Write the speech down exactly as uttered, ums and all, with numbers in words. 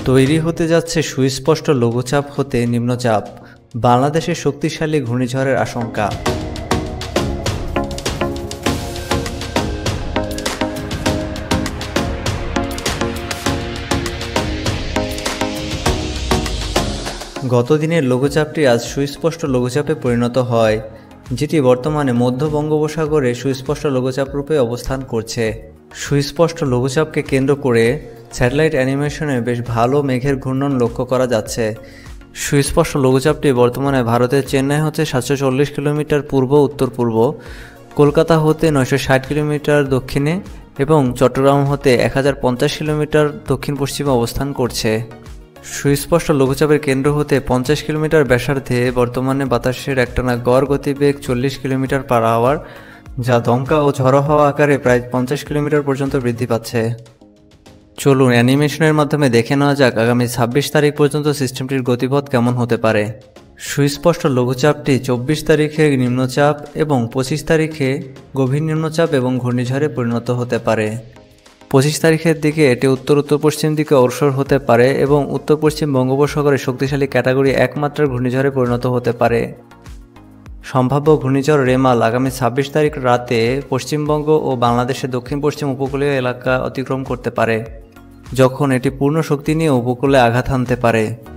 তৈরি হতে যাচ্ছে সুস্পষ্ট লঘুচাপ হতে নিম্নচাপ, বাংলাদেশে শক্তিশালী ঘূর্ণিঝড়ের আশঙ্কা। গতদিনের লঘুচাপটি আজ সুস্পষ্ট লঘুচাপে পরিণত হয়, যেটি বর্তমানে মধ্য বঙ্গোপসাগরে সুস্পষ্ট লঘুচাপ রূপে অবস্থান করছে। সুস্পষ্ট লঘুচাপকে কেন্দ্র করে স্যাটেলাইট অ্যানিমেশনে বেশ ভালো মেঘের ঘূর্ণন লক্ষ্য করা যাচ্ছে। সুস্পষ্ট লঘুচাপটি বর্তমানে ভারতের চেন্নাই হতে সাতশো চল্লিশ কিলোমিটার পূর্ব উত্তর পূর্ব, কলকাতা হতে নয়শো ষাট কিলোমিটার দক্ষিণে এবং চট্টগ্রাম হতে এক হাজার পঞ্চাশ কিলোমিটার দক্ষিণ পশ্চিমে অবস্থান করছে। সুস্পষ্ট লঘুচাপের কেন্দ্র হতে পঞ্চাশ কিলোমিটার ব্যাসার্ধে বর্তমানে বাতাসের একটানা গড় গতিবেগ চল্লিশ কিলোমিটার পার আওয়ার, যা দমকা ও ঝড়ো হাওয়া আকারে প্রায় পঞ্চাশ কিলোমিটার পর্যন্ত বৃদ্ধি পাচ্ছে। চলুন অ্যানিমেশনের মাধ্যমে দেখে নেওয়া যাক আগামী ছাব্বিশ তারিখ পর্যন্ত সিস্টেমটির গতিপথ কেমন হতে পারে। সুস্পষ্ট লঘুচাপটি চব্বিশ তারিখে নিম্নচাপ এবং পঁচিশ তারিখে গভীর নিম্নচাপ এবং ঘূর্ণিঝড়ে পরিণত হতে পারে। পঁচিশ তারিখের দিকে এটি উত্তর উত্তর পশ্চিম দিকে অগ্রসর হতে পারে এবং উত্তর পশ্চিম বঙ্গোপসাগরে শক্তিশালী ক্যাটাগরি এক মাত্রার ঘূর্ণিঝড়ে পরিণত হতে পারে। সম্ভাব্য ঘূর্ণিঝড় রেমাল আগামী ছাব্বিশ তারিখ রাতে পশ্চিমবঙ্গ ও বাংলাদেশের দক্ষিণ পশ্চিম উপকূলীয় এলাকা অতিক্রম করতে পারে, যখন এটি পূর্ণ শক্তি নিয়ে উপকূলে আঘাত হানতে পারে।